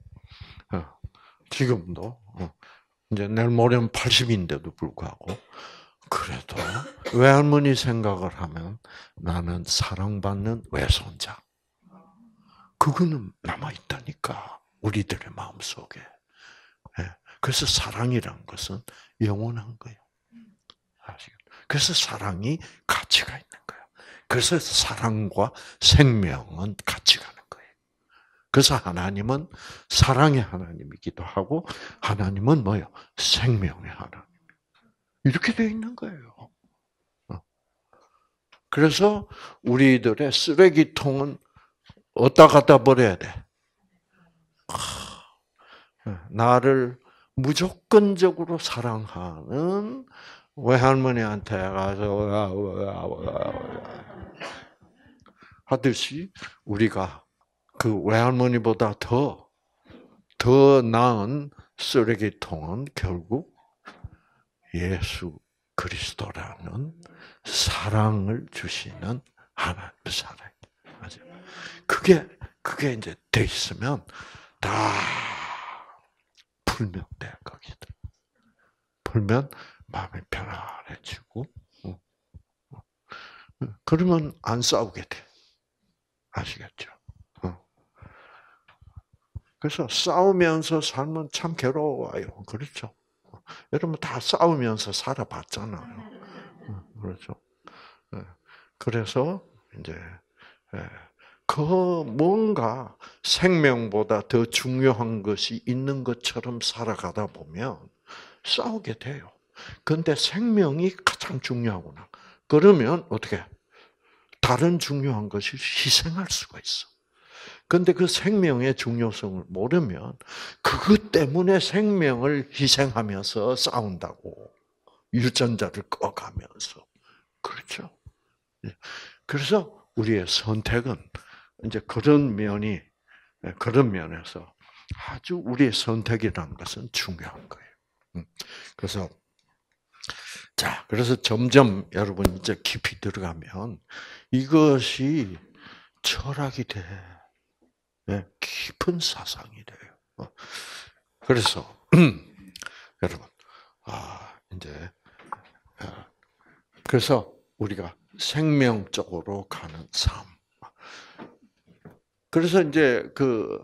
지금도 이제 내일 모레면 팔십인데도 불구하고 그래도 외할머니 생각을 하면 나는 사랑받는 외손자. 그거는 남아있다니까. 우리들의 마음속에. 그래서 사랑이란 것은 영원한 거예요. 그래서 사랑이 가치가 있는 거예요. 그래서 사랑과 생명은 같이 가는 거예요. 그래서 하나님은 사랑의 하나님이기도 하고 하나님은 뭐예요? 생명의 하나님. 이렇게 되어 있는 거예요. 그래서 우리들의 쓰레기통은 어디다 갖다 버려야 돼? 나를 무조건적으로 사랑하는 외할머니한테 가서 하듯이 우리가 그 외할머니보다 더, 더 나은 쓰레기통은 결국 예수 그리스도라는 사랑을 주시는 하나님 사랑. 맞아요. 그게, 그게 이제 돼 있으면 다 풀면 돼, 거기들. 풀면 마음이 편안해지고, 그러면 안 싸우게 돼. 아시겠죠? 그래서 싸우면서 살면 참 괴로워요. 그렇죠? 여러분 다 싸우면서 살아봤잖아요. 그렇죠? 그래서 이제 그 뭔가 생명보다 더 중요한 것이 있는 것처럼 살아가다 보면 싸우게 돼요. 그런데 생명이 가장 중요하구나. 그러면 어떻게 다른 중요한 것을 희생할 수가 있어. 근데 그 생명의 중요성을 모르면 그것 때문에 생명을 희생하면서 싸운다고. 유전자를 꺼가면서. 그렇죠. 그래서 우리의 선택은 이제 그런 면이, 그런 면에서 아주 우리의 선택이라는 것은 중요한 거예요. 그래서, 자, 그래서 점점 여러분 이제 깊이 들어가면 이것이 철학이 돼. 깊은 사상이 돼요. 그래서, 여러분, 아, 이제, 그래서 우리가 생명 쪽으로 가는 삶. 그래서 이제 그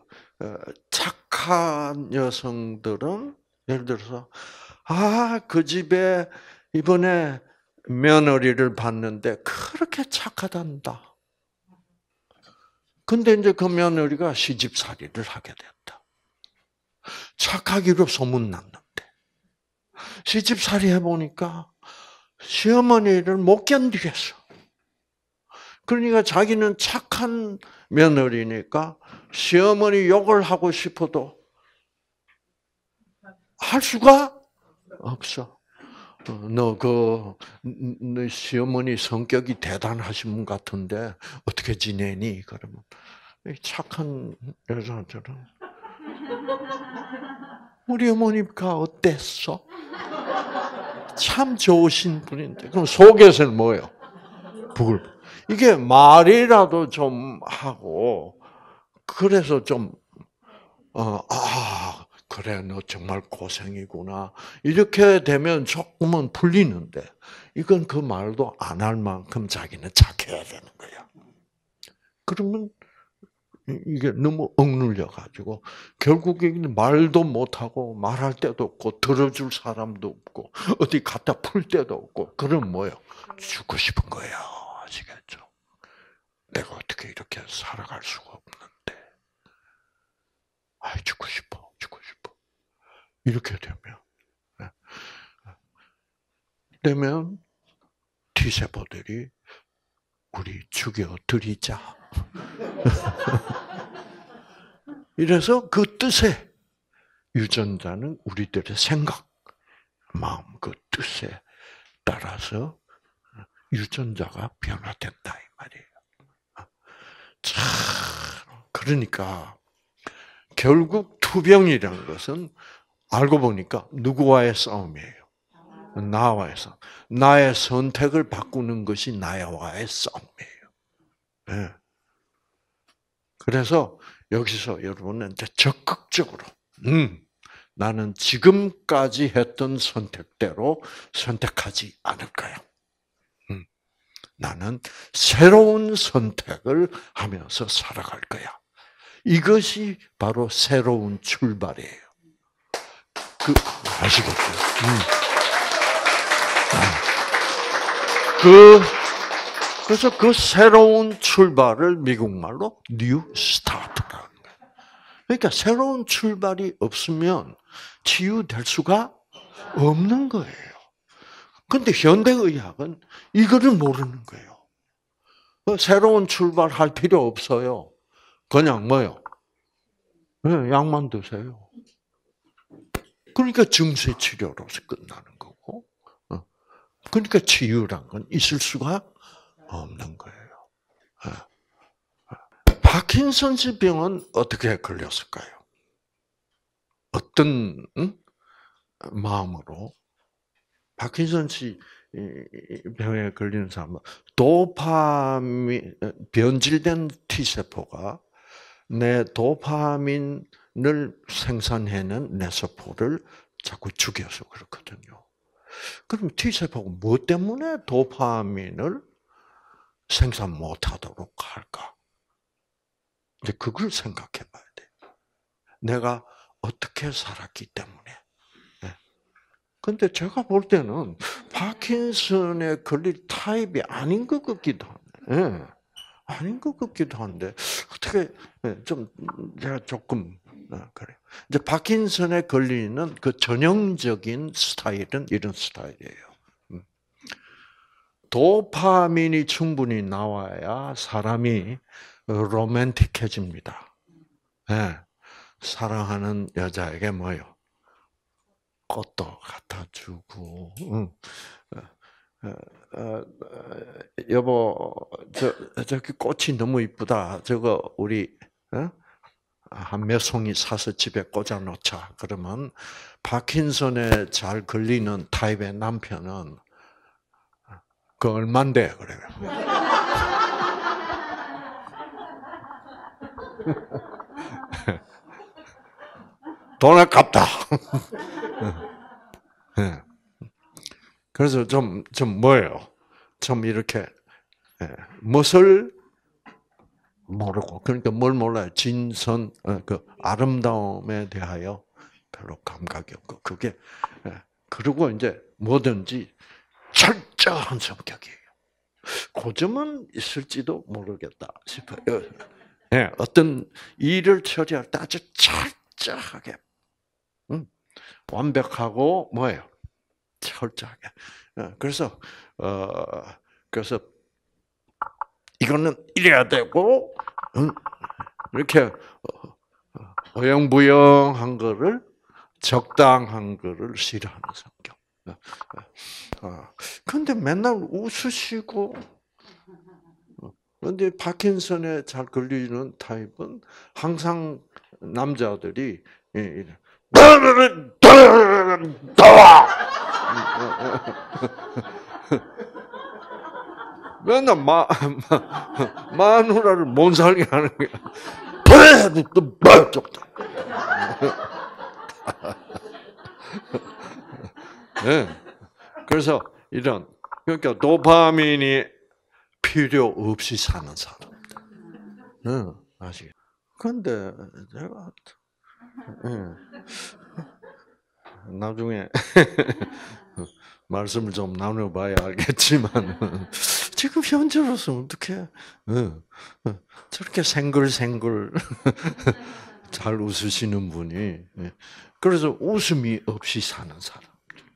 착한 여성들은 예를 들어서 아, 그 집에 이번에 며느리를 봤는데 그렇게 착하단다. 근데 이제 그 며느리가 시집살이를 하게 됐다. 착하기로 소문났는데 시집살이 해보니까 시어머니를 못 견디겠어. 그러니까 자기는 착한 며느리니까 시어머니 욕을 하고 싶어도 할 수가 없어. 너 그, 너 시어머니 성격이 대단하신 분 같은데 어떻게 지내니? 그러면 착한 여자들은 우리 어머니가 어땠어? 참 좋으신 분인데. 그럼 속에서는 뭐예요? 부글. 이게 말이라도 좀 하고, 그래서 좀, 어, 아, 그래, 너 정말 고생이구나. 이렇게 되면 조금은 풀리는데, 이건 그 말도 안 할 만큼 자기는 착해야 되는 거야. 그러면 이게 너무 억눌려 가지고 결국에 말도 못 하고 말할 때도 없고 들어줄 사람도 없고 어디 갖다 풀 때도 없고 그럼 뭐요? 죽고 싶은 거예요. 아시겠죠? 내가 어떻게 이렇게 살아갈 수가 없는데, 아, 죽고 싶어, 죽고 싶어. 이렇게 되면 되면 T세포들이 우리 죽여 드리자. 이래서 그 뜻에 유전자는 우리들의 생각, 마음 그 뜻에 따라서 유전자가 변화된다 이 말이에요. 참 그러니까 결국 투병이라는 것은 알고 보니까 누구와의 싸움이에요? 나와의 싸움. 나의 선택을 바꾸는 것이 나와의 싸움이에요. 네. 그래서 여기서 여러분은 이제 적극적으로 음, 나는 지금까지 했던 선택대로 선택하지 않을 거야. 음, 나는 새로운 선택을 하면서 살아갈 거야. 이것이 바로 새로운 출발이에요. 그 아시겠죠? 음. 그 그래서 그 새로운 출발을 미국 말로 뉴 스타트라는 거예요. 그러니까 새로운 출발이 없으면 치유될 수가 없는 거예요. 근데 현대의학은 이거를 모르는 거예요. 새로운 출발할 필요 없어요. 그냥 뭐요? 네, 약만 드세요. 그러니까 증세 치료로서 끝나는 거고. 그러니까 치유란 건 있을 수가 없는 거예요. 파킨슨스 병은 어떻게 걸렸을까요? 어떤 응? 마음으로? 파킨슨스 병에 걸리는 사람은 도파민 변질된 T세포가 내 도파민을 생산해낸 뇌세포를 자꾸 죽여서 그렇거든요. 그럼 T세포가 뭐 때문에 도파민을 생산 못하도록 할까? 이제 그걸 생각해 봐야 돼. 내가 어떻게 살았기 때문에. 근데 제가 볼 때는 파킨슨에 걸릴 타입이 아닌 것 같기도 하네. 아닌 것 같기도 한데 어떻게 좀 제가 조금 그래. 이제 파킨슨에 걸리는 그 전형적인 스타일은 이런 스타일이에요. 도파민이 충분히 나와야 사람이 로맨틱해집니다. 예, 사랑하는 여자에게 뭐요? 꽃도 갖다 주고, 응. 어, 어, 어, 여보, 저, 저기 꽃이 너무 이쁘다. 저거 우리 어? 한 몇 송이 사서 집에 꽂아 놓자. 그러면 파킨슨에 잘 걸리는 타입의 남편은 그 얼만데 그래요. 돈 아깝다. 예. 그래서 좀, 좀 뭐예요? 좀 이렇게, 예, 무엇을 모르고, 그러니까 뭘 몰라요? 진선, 어, 그 아름다움에 대하여 별로 감각이 없고, 그게, 예, 그리고 이제 뭐든지 철저한 성격이에요. 그 점은 있을지도 모르겠다 싶어요. 예, 어떤 일을 처리할 때 아주 철저하게, 음, 완벽하고 뭐예요? 철저하게. 어, 그래서 어 그래서 이거는 이래야 되고 응? 이렇게 어영부영한 거를 적당한 거를 싫어하는 성격. 어, 근데 맨날 웃으시고, 근데 파킨슨에 잘 걸리는 타입은 항상 남자들이 이래. 나와! 맨날 마, 마, 마누라를 못 살게 하는 거야. 그래! 또, 뭐, 쪽다. 네. 그래서 이런, 그러니까 도파민이 필요 없이 사는 사람들. 네. 아시겠 근데 제가, 네. 나중에 말씀을 좀 나눠봐야 알겠지만 지금 현재로서 어떻게 저렇게 생글생글 잘 웃으시는 분이 그래서 웃음이 없이 사는 사람.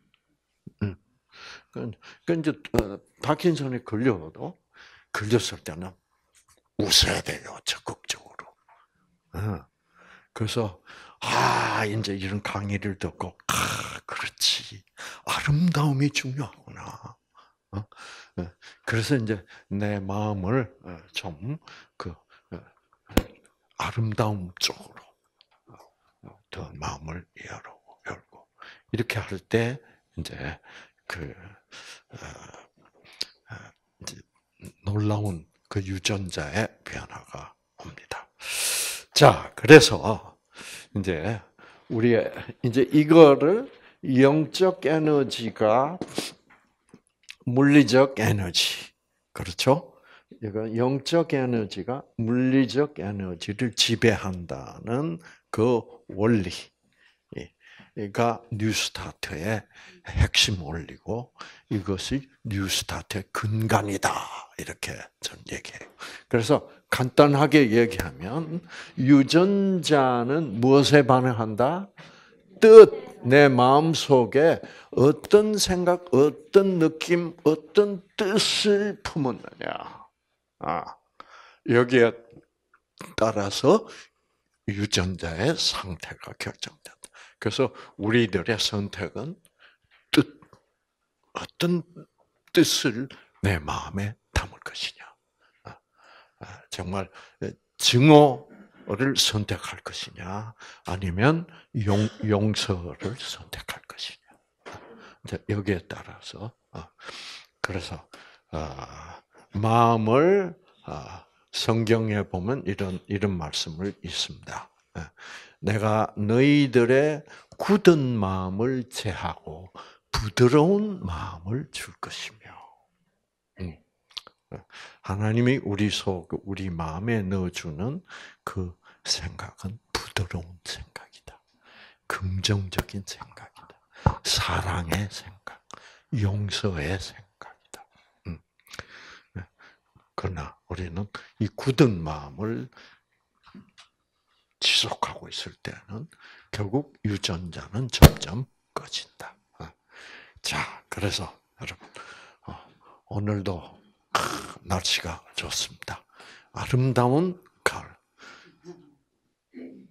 그 이제 파킨슨에 걸려도 걸렸을 때는 웃어야 돼요 적극적으로. 그래서 아 이제 이런 강의를 듣고 아 그렇지 아름다움이 중요하구나. 그래서 이제 내 마음을 좀그 아름다움 쪽으로 더 마음을 열고 열고 이렇게 할 때 이제 그 이제 놀라운 그 유전자의 변화가 옵니다. 자, 그래서 이제 우리 이제 이거를 영적 에너지가 물리적 에너지 그렇죠? 이거 영적 에너지가 물리적 에너지를 지배한다는 그 원리가 뉴스타트의 핵심 원리고 이것이 뉴스타트의 근간이다 이렇게 저는 얘기해요. 그래서 간단하게 얘기하면 유전자는 무엇에 반응한다? 뜻, 내 마음 속에 어떤 생각, 어떤 느낌, 어떤 뜻을 품었느냐. 아, 여기에 따라서 유전자의 상태가 결정된다. 그래서 우리들의 선택은 뜻, 어떤 뜻을 내 마음에 담을 것이냐. 정말 증오를 선택할 것이냐, 아니면 용, 용서를 선택할 것이냐. 여기에 따라서 그래서 마음을 성경에 보면 이런 이런 말씀을 있습니다. 내가 너희들의 굳은 마음을 제하고 부드러운 마음을 줄 것이며. 하나님이 우리 속, 우리 마음에 넣어주는 그 생각은 부드러운 생각이다. 긍정적인 생각이다. 사랑의 생각, 용서의 생각이다. 음. 그러나 우리는 이 굳은 마음을 지속하고 있을 때는 결국 유전자는 점점 꺼진다. 자, 그래서 여러분 오늘도 날씨가 좋습니다. 아름다운 가을.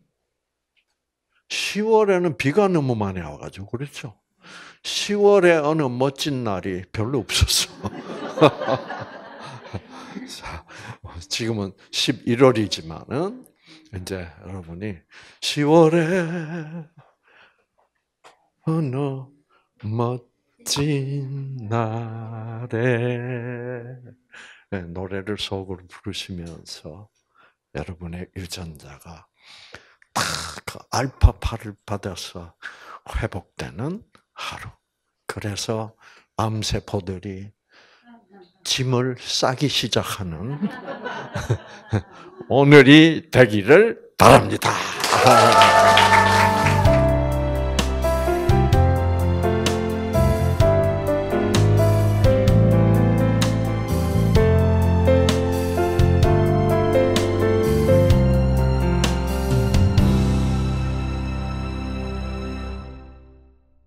시월에는 비가 너무 많이 와가지고 그렇죠. 시월에 어느 멋진 날이 별로 없었어. 자, 지금은 십일월이지만은 이제 여러분이 시월에 어느 멋진 날에 네, 노래를 속으로 부르시면서 여러분의 유전자가 딱 그 알파파를 받아서 회복되는 하루. 그래서 암세포들이 짐을 싸기 시작하는 오늘이 되기를 바랍니다.